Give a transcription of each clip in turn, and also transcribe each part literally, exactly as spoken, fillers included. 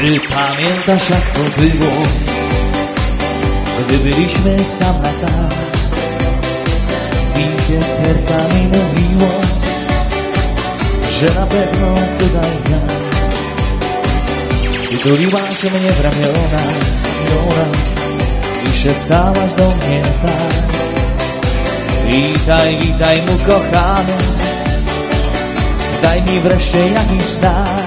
Czy pamiętasz, jak to było, gdy byliśmy sam na sam? Bicie sercami mówiło, że na pewno tutaj ja. I tuliłaś mnie w ramiona, ramiona i szeptałaś do mnie tak: witaj, witaj mu kochany, daj mi wreszcie jakiś znak.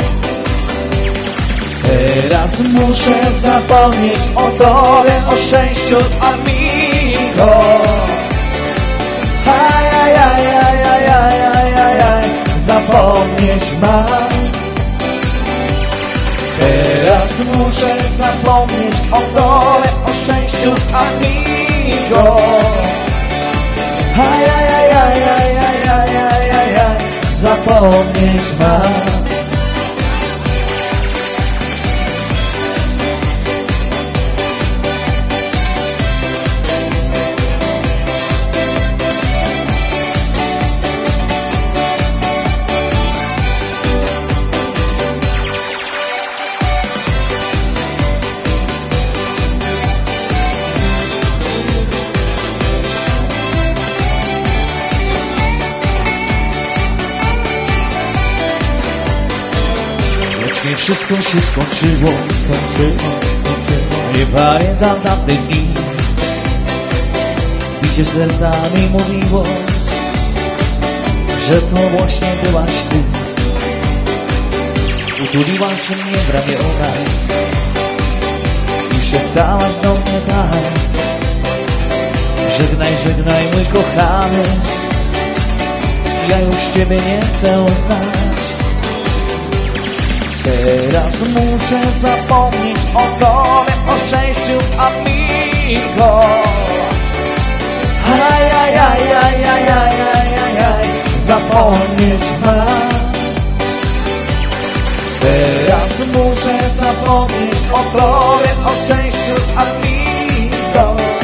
Teraz muszę zapomnieć o tobie, o szczęściu, amigo. Ajajajajajajajaj, zapomnieć mam. Teraz muszę zapomnieć o tobie, o szczęściu, amigo. Ajajajajajajajaj, zapomnieć mam. Nie wszystko się skończyło, skończyło, skończyło. Nie pamiętam tamtych dni. Bicie sercami mówiło, że to właśnie byłaś ty. Utuliłaś mnie w ramiona i szeptałaś do mnie tak: żegnaj, żegnaj mój kochany, ja już ciebie nie chcę znać. Teraz muszę zapomnieć o tobie, o szczęściu, amigo. Ajajajajajajajaj, zapomnieć mam. Teraz muszę zapomnieć o tobie, o szczęściu, amigo.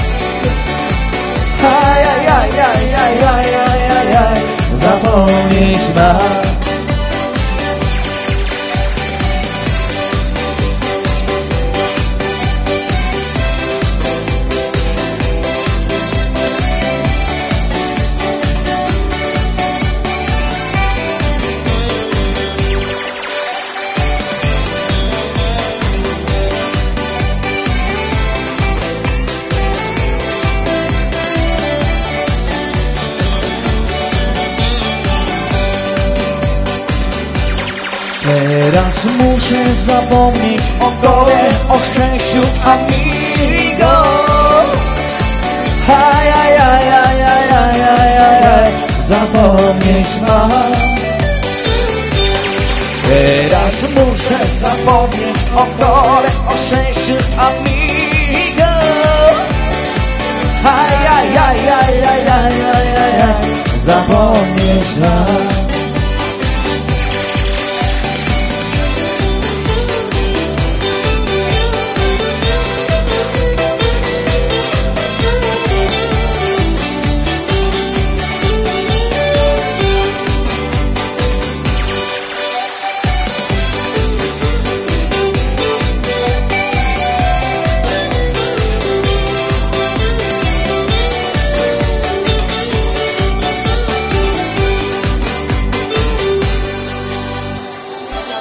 Ajajajajajajajaj, zapomnieć mam. Teraz muszę zapomnieć o tobie, o szczęściu, amigo. Ajajajajajajajaj, zapomnieć mam. Teraz muszę zapomnieć o tobie, o szczęściu, amigo. Ajajajajajajajaj, zapomnieć mam.